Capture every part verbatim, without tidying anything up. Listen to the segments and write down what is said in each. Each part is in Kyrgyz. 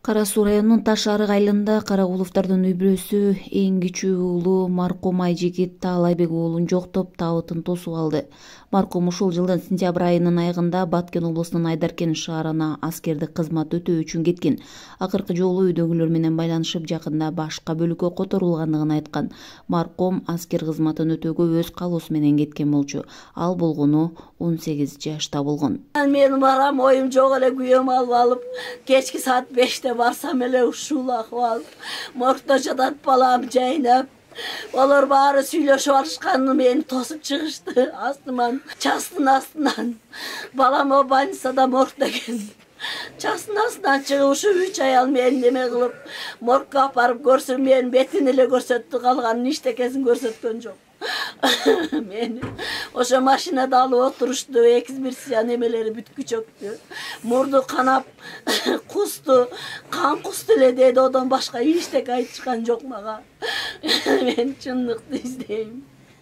Кара Суу районунун Таш Арык айылында Каракуловдордун үй-бүлөсү эң кичүү уулу маркум Айжигит Таалайбек уулун жоктоп, табытын тосуп алды. Маркум ушул жылдын сентябрь айынын аягында Баткен облусунун Айдаркен шаарына аскердик кызмат өтөө үчүн кеткен. Акыркы жолу үйдөгүлөр менен байланышып, жакында башка бөлүккө которулгандыгын айткан. Маркум аскер кызматын өтөөгө өз калоосу менен кеткен болчу. Ал болгону он сегиз жашта болгон. Мен барам, оюм жок эле, күйөөм алып алып, кечки саат беште барсам эле ушул акыбал. Моргто жатат балам жайнап. Олар баары сүйлөшүп алышкан, мени тосуп чыгышты астыман, частын астынан. Балам о больницада моргда экен. Частын астынан чыгып ушу үч аял мени неме кылып, моргко апарып көрсө, менин бетин эле көрсөттү, калганын эчтекесин көрсөткөн жок. Мени ошо машинада алып отурушту, экспертиза немелери бүткү чөктү. Мурду канап, кусту, кан кусту эле деди, одан башка эчтеке айтышкан жок мага. Мен чындыкты издейм.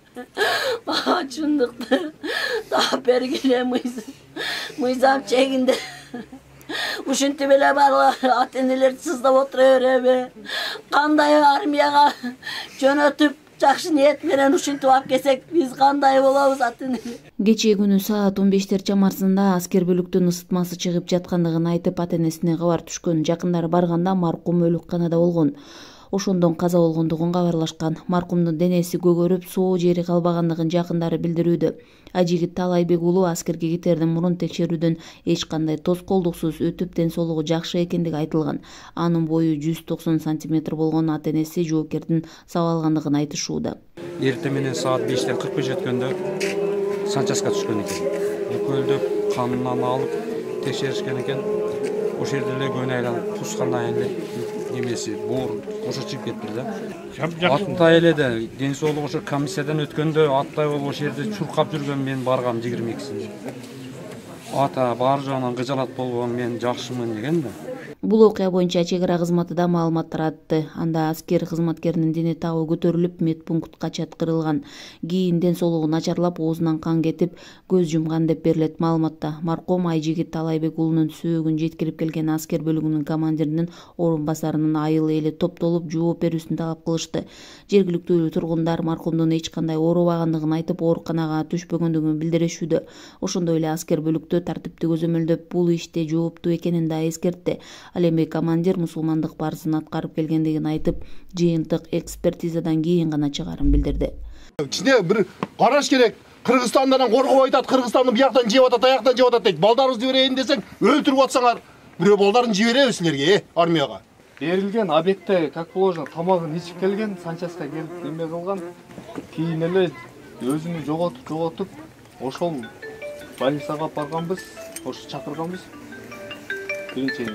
Мага чындыкты таап бергиле, мыйзам чегинде. Ушинтип эле барлар ата-энелер сыздап отура береби? Кандай армияга жөнөтүп жакшы ниет менен ушинтип алып келсек, биз кандай болобуз ата-энелер? Кечээ күнү саат он бештер чамасында аскер бөлүктүн ысытмасы чыгып жаткандыгын айтып, ата-энесине кабар түшкөн. Жакындары барганда маркум өлүкканада болгон. Ошондон каза болгондугун кабарлашкан. Маркумдун денеси көгөрүп, соо жери калбагандыгын жакындары билдирүүдө. Айжигит Таалайбек уулу аскерге кетерден мурун текшерүүдөн эч кандай тоскоолдуксуз өтүп, ден соолугу жакшы экендиги айтылган. Анын бою жүз токсон сантиметр болгон. Ата-энеси жоокердин сабап алгандыгын айтышууда. Эртең менен саат бештен кырк беш өткөндө санчаска түшкөн экен. Өкөлдөп, канынан алып текшеришкен экен. Ошол жерде эле көөнү айланып, тускандан эле немеси боор ошо чыгып кетти да. Аттай эле да ден соолугу ошо комиссиядан өткөндө аттай болуп ошол жерде чуркап жүргөн, мен баргам жыйырма экисинде. Ата бар жагынан кыжалат болгон, мен жакшымын деген да. Бул окуя боюнча чек ара кызматы да маалымат таратты. Анда аскер кызматкеринин дени табы көтөрүлүп, медпунктка чаткырылган. Кийин ден соолугу начарлап, оозунан кан кетип, көз жумган деп берилет маалыматта. Маркум Айжигит Таалайбек уулунун сөөгүн жеткирип келген аскер бөлүгүнүн командиринин орун басарынын айылы эли топтолуп жооп берүүсүн талап кылышты. Жергиликтүү тургундар маркумдун эч кандай оорубагандыгын айтып, ооруканага түшпөгөндүгүн билдиришүүдө. Ошондой эле аскер бөлүктө тартипти көзөмөлдөп, бул иште жооптуу экенин да эскертти. Ал эми командир мусулмандык парызын аткарып келгендигин айтып, жыйынтык экспертизадан кийин гана чыгаарын билдирди. Кичине бир караш керек. Кыргызстандан коркуп айтат, Кыргызстанды бияктан жеп атат, аяктан жеп атат дейт. Балдарыңызды берейин десең, өлтүрүп атсаңар, бирөө балдарын жиберебиз силерге, армияга. Берилген объектте как положено тамагын ичип келген, санчаска келип неме кылган. Кийин эле өзүнү жоготуп, жоготуп, ошол больницага барганбыз, ошо чакырганбыз. Биринчи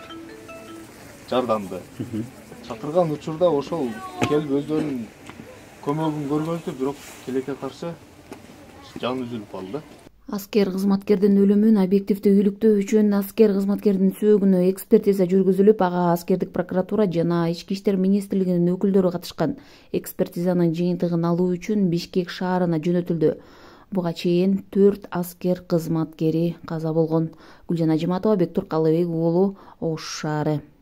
жардамды чакырган учурда ошол келип өздөрүнүн көмөгүн көргөздү, бирок тилекке каршы жан үзүлүп калды. Аскер кызматкердин өлүмүн объективдүү иликтөө үчүн аскер кызматкердин сөөгүнө экспертиза жүргүзүлүп, ага аскердик прокуратура жана Ички иштер министрлигинин өкүлдөрү катышкан. Экспертизанын жыйынтыгын алуу үчүн Бишкек шаарына жөнөтүлдү. Буга чейин төрт аскер кызматкери каза болгон. Гүлжан Ажиматова, Бектур Калыбек уулу, Ош шаары.